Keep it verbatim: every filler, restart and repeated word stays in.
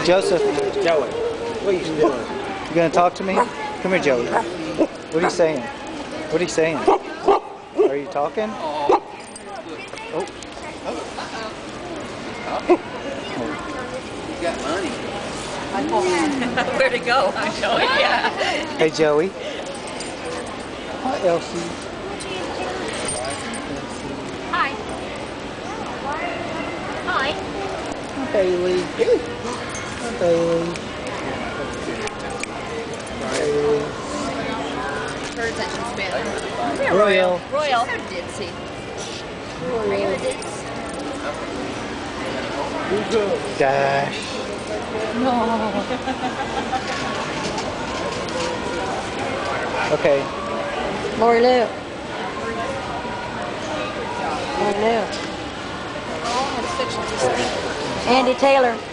Joseph. Joey, what are you doing? You gonna talk to me? Come here, Joey. What are you saying? What are you saying? Are you talking? Oh. He's got money. Where'd it go? I'm Joey. Yeah. Hey, Joey. Hi, Elsie. Hi. Hi. Hi, Bailey. Hi, Bailey. Bailey. Her attention span. Royal. Royal. So ditzy. Are you a ditz? Dash. No. Okay. Lori Lou. Lori Lou. Oh, it's fiction. Andy Taylor.